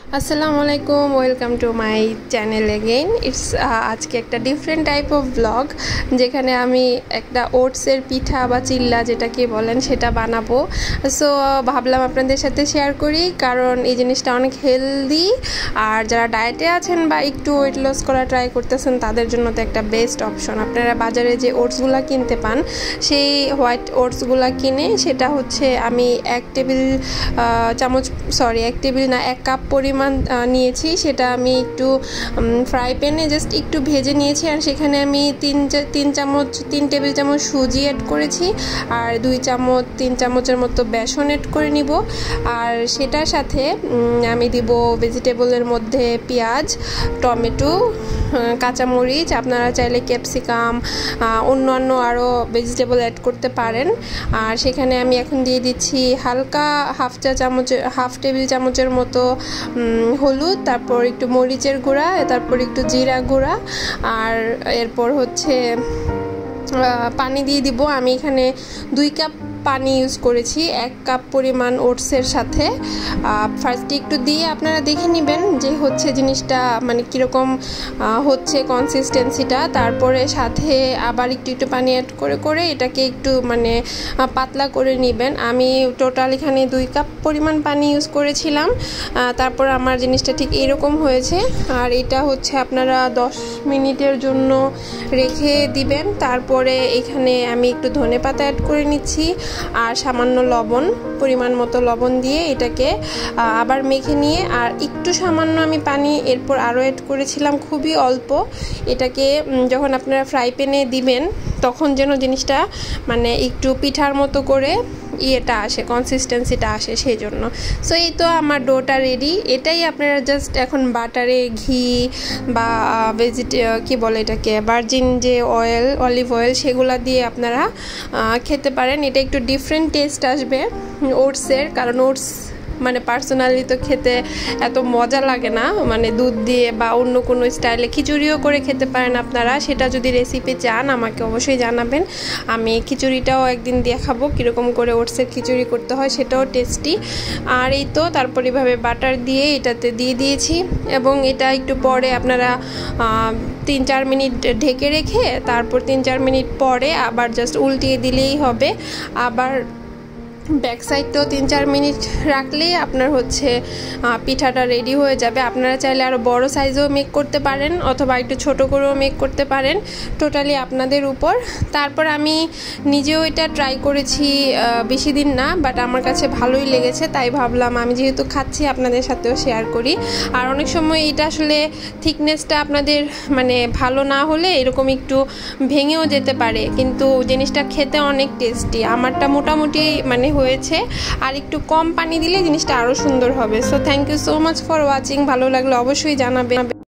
আসসালামু আলাইকুম, welcome to my channel again. It's আজকে একটা ডিফারেন্ট টাইপ অফ ব্লগ, যেখানে আমি একটা ওটসের পিঠা বা চিল্লা যেটাকে বলেন সেটা বানাবো। সো ভাবলাম আপনাদের সাথে শেয়ার করি, কারণ এই জিনিসটা অনেক হেলদি, আর যারা ডায়েটে আছেন বা একটু ওয়েট লস করা ট্রাই করতেছেন তাদের জন্য তো একটা বেস্ট অপশন। আপনারা বাজারে যে ওটসগুলো কিনতে পান, সেই হোয়াইট ওটসগুলো কিনে সেটা হচ্ছে আমি এক কাপ পরিমাণ নিয়েছি। সেটা আমি একটু ফ্রাই প্যানে জাস্ট একটু ভেজে নিয়েছি, আর সেখানে আমি তিন টেবিল চামচ সুজি অ্যাড করেছি, আর 3 চামচের মতো বেসন অ্যাড করে নিব। আর সেটার সাথে আমি দিব ভেজিটেবলের মধ্যে পেঁয়াজ, টমেটো, কাঁচামরিচ, আপনারা চাইলে ক্যাপসিকাম, অন্যান্য আরও ভেজিটেবল অ্যাড করতে পারেন। আর সেখানে আমি এখন দিয়ে দিচ্ছি হালকা হাফ টেবিল চামচের মতো হলুদ, তারপর একটু মরিচের গুঁড়া, তারপর একটু জিরা গুঁড়া, আর এরপর হচ্ছে পানি দিয়ে দিব। আমি এখানে 2 কাপ পানি ইউজ করেছি 1 কাপ পরিমাণ ওটসের সাথে। ফার্স্টে একটু দিয়ে আপনারা দেখে নেবেন যে হচ্ছে জিনিসটা মানে কীরকম হচ্ছে কনসিস্টেন্সিটা। তারপরে সাথে আবার একটু পানি অ্যাড করে এটাকে একটু মানে পাতলা করে নেবেন। আমি টোটাল এখানে 2 কাপ পরিমাণ পানি ইউজ করেছিলাম। তারপর আমার জিনিসটা ঠিক এরকম হয়েছে। আর এটা হচ্ছে আপনারা 10 মিনিটের জন্য রেখে দিবেন। তারপরে এখানে আমি একটু ধনেপাতা অ্যাড করে নিচ্ছি, আর সামান্য পরিমাণ মতো লবণ দিয়ে এটাকে আবার মেখে নিয়ে, আর একটু সামান্য আমি পানি এরপর আরও অ্যাড করেছিলাম, খুবই অল্প। এটাকে যখন আপনারা ফ্রাই প্যানে দিবেন তখন যেন জিনিসটা মানে একটু পিঠার মতো করে কনসিস্টেন্সিটা আসে, সেই জন্য। সো এই তো আমার ডোটা রেডি। এটাই আপনারা জাস্ট এখন বাটারে, ঘি বা এটাকে ভার্জিন যে অলিভ অয়েল সেগুলো দিয়ে আপনারা খেতে পারেন। এটা একটু ডিফারেন্ট টেস্ট আসবে ওটসের, কারণ ওটস মানে পার্সোনালি তো খেতে এত মজা লাগে না, মানে দুধ দিয়ে বা অন্য কোনো স্টাইলে খিচুড়িও করে খেতে পারেন আপনারা। সেটা যদি রেসিপি চান আমাকে অবশ্যই জানাবেন, আমি খিচুড়িটাও একদিন দেখাবো কীরকম করে ওটসের খিচুড়ি করতে হয়, সেটাও টেস্টি। আর এই তো তারপর এভাবে বাটার দিয়ে এটাতে দিয়ে দিয়েছি, এবং এটা একটু পরে আপনারা 3-4 মিনিট ঢেকে রেখে তারপর 3-4 মিনিট পরে আবার জাস্ট উল্টিয়ে দিলেই হবে। আবার ব্যাক সাইডটাও 3-4 মিনিট রাখলেই আপনার হচ্ছে পিঠাটা রেডি হয়ে যাবে। আপনারা চাইলে আরও বড় সাইজেও মেক করতে পারেন, অথবা একটু ছোট করেও মেক করতে পারেন, টোটালি আপনাদের উপর। তারপর আমি নিজেও এটা ট্রাই করেছি, বেশি দিন না, বাট আমার কাছে ভালোই লেগেছে, তাই ভাবলাম আমি যেহেতু খাচ্ছি আপনাদের সাথেও শেয়ার করি। আর অনেক সময় এটা আসলে থিকনেসটা আপনাদের মানে ভালো না হলে এরকম একটু ভেঙেও যেতে পারে, কিন্তু জিনিসটা খেতে অনেক টেস্টি। আমারটা মোটামুটি মানে হয়েছে, আর একটু কম পানি দিলে জিনিসটা আরও সুন্দর হবে। So thank you so much for watching. ভালো লাগলে অবশ্যই জানাবেন।